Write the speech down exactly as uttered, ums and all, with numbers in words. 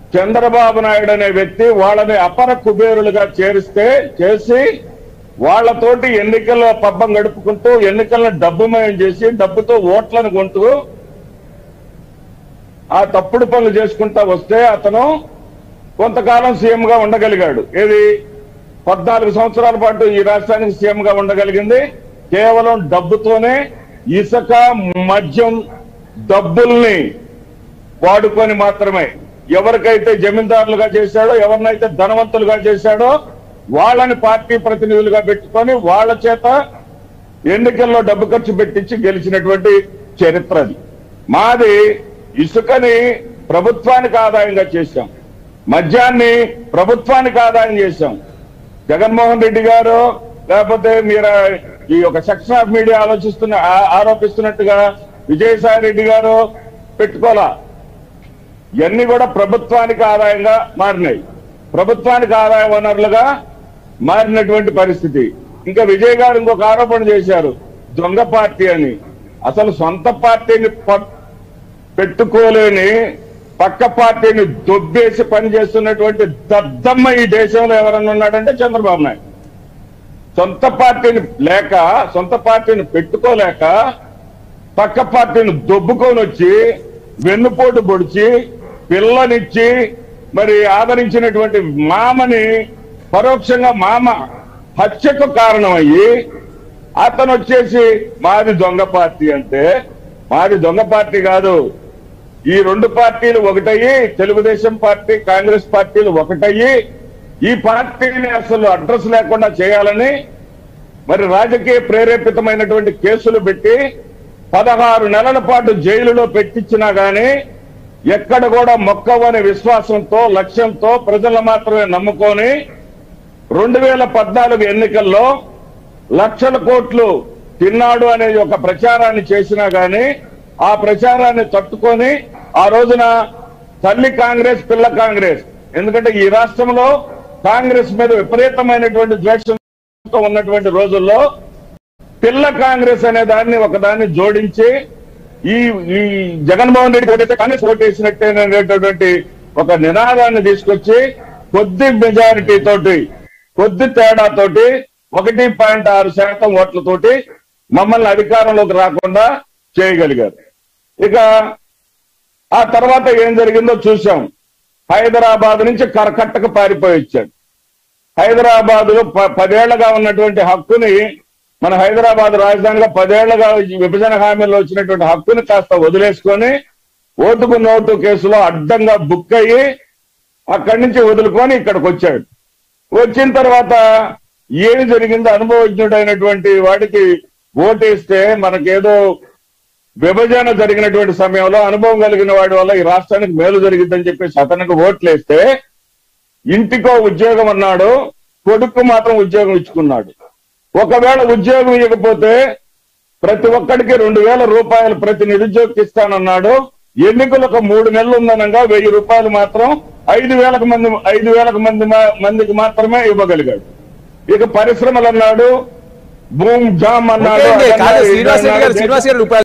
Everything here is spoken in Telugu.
చంద్రబాబు నాయుడు అనే వ్యక్తి వాళ్ళని అపర కుబేరులుగా చేరిస్తే చేసి వాళ్లతోటి ఎన్నికల్లో పబ్బం గడుపుకుంటూ ఎన్నికలను డబ్బుమయం చేసి డబ్బుతో ఓట్లను కొంటూ ఆ తప్పుడు పనులు చేసుకుంటా వస్తే అతను కొంతకాలం సీఎం గా ఉండగలిగాడు. ఏది పద్నాలుగు సంవత్సరాల పాటు ఈ రాష్ట్రానికి సీఎం గా ఉండగలిగింది కేవలం డబ్బుతోనే. ఇసుక మద్యం డబ్బుల్ని వాడుకొని మాత్రమే. ఎవరికైతే జమీందారులుగా చేశాడో ఎవరినైతే ధనవంతులుగా చేశాడో వాళ్ళని పార్టీ ప్రతినిధులుగా పెట్టుకొని వాళ్ళ చేత ఎన్నికల్లో డబ్బు ఖర్చు పెట్టించి గెలిచినటువంటి చరిత్ర అది. మాది ఇసుకని ప్రభుత్వానికి ఆదాయంగా చేశాం, మద్యాన్ని ప్రభుత్వానికి ఆదాయం చేశాం. జగన్మోహన్ రెడ్డి గారు లేకపోతే మీరు ఈ యొక్క సెక్షన్ ఆఫ్ మీడియా ఆలోచిస్తున్న ఆరోపిస్తున్నట్టుగా విజయసాయి రెడ్డి గారు పెట్టుకోవాలా. ఇవన్నీ కూడా ప్రభుత్వానికి ఆదాయంగా మారినాయి, ప్రభుత్వానికి ఆదాయ వనరులుగా మారినటువంటి పరిస్థితి. ఇంకా విజయ్ గారు ఇంకొక ఆరోపణ చేశారు, దొంగ పార్టీ అని. అసలు సొంత పార్టీని పెట్టుకోలేని పక్క పార్టీని దొబ్బేసి పనిచేస్తున్నటువంటి దద్దమ్మ ఈ దేశంలో ఎవరన్నా ఉన్నాడంటే చంద్రబాబు నాయుడు. సొంత పార్టీని లేక సొంత పార్టీని పెట్టుకోలేక పక్క పార్టీని దొబ్బుకొని వచ్చి వెన్నుపోటు పొడిచి పిల్లనిచ్చి మరి ఆదరించినటువంటి మామని పరోక్షంగా మామ హత్యకు కారణమయ్యి అతను వచ్చేసి మాది దొంగ పార్టీ అంటే మాది దొంగ పార్టీ కాదు. ఈ రెండు పార్టీలు ఒకటయ్యి తెలుగుదేశం పార్టీ కాంగ్రెస్ పార్టీలు ఒకటయ్యి ఈ పార్టీని అసలు అడ్రస్ లేకుండా చేయాలని మరి రాజకీయ ప్రేరేపితమైనటువంటి కేసులు పెట్టి పదహారు నెలల పాటు జైలులో పెట్టించినా గానీ ఎక్కడ కూడా మొక్కవని విశ్వాసంతో లక్ష్యంతో ప్రజలు మాత్రమే నమ్ముకొని రెండు వేల పద్నాలుగు ఎన్నికల్లో లక్షల కోట్లు తిన్నాడు అనేది ఒక ప్రచారాన్ని చేసినా గానీ ఆ ప్రచారాన్ని తట్టుకొని ఆ రోజున తల్లి కాంగ్రెస్ పిల్ల కాంగ్రెస్, ఎందుకంటే ఈ రాష్ట్రంలో కాంగ్రెస్ మీద విపరీతమైనటువంటి ద్వేషంతో ఉన్నటువంటి రోజుల్లో పిల్ల కాంగ్రెస్ అనే దాన్ని ఒకదాన్ని జోడించి ఈ ఈ జగన్మోహన్ రెడ్డి ఏదైతే కాంగ్రెస్ ఓటేసినట్టేనటువంటి ఒక నినాదాన్ని తీసుకొచ్చి కొద్ది మెజారిటీ తోటి కొద్ది తేడాతోటి ఒకటి పాయింట్ ఆరు శాతం ఓట్లతోటి మమ్మల్ని అధికారంలోకి రాకుండా చేయగలిగారు. ఇక ఆ తర్వాత ఏం జరిగిందో చూశాం. హైదరాబాద్ నుంచి కరకట్టకు పారిపోయి వచ్చాడు. హైదరాబాద్ లో పదేళ్లగా ఉన్నటువంటి హక్కుని మన హైదరాబాద్ రాజధానిగా పదేళ్లుగా విభజన హామీలో వచ్చినటువంటి హక్కుని కాస్త వదిలేసుకొని ఓటుకు నోటు కేసులో అడ్డంగా బుక్ అయ్యి అక్కడి నుంచి వదులుకొని ఇక్కడికి వచ్చాడు. వచ్చిన తర్వాత ఏమి జరిగిందో అనుభవజ్ఞుడైనటువంటి వాడికి ఓటేస్తే మనకేదో విభజన జరిగినటువంటి సమయంలో అనుభవం కలిగిన వాడి వల్ల ఈ రాష్ట్రానికి మేలు జరిగిందని చెప్పేసి అతనికి ఓట్లేస్తే ఇంటికో ఉద్యోగం అన్నాడు, కొడుకు మాత్రం ఉద్యోగం ఇచ్చుకున్నాడు. ఒకవేళ ఉద్యోగం ఇవ్వకపోతే ప్రతి ఒక్కడికి రెండు వేల రూపాయలు ప్రతి నిరుద్యోగికి ఇస్తానన్నాడు. ఎన్నికలకు మూడు నెలలు ఉందనగా వెయ్యి రూపాయలు మాత్రం ఐదు వేలకు మంది ఐదు వేలకు మంది మందికి మాత్రమే ఇవ్వగలిగాడు. ఇక పరిశ్రమలు అన్నాడు, భూమ్ జామ్ అన్నాడు.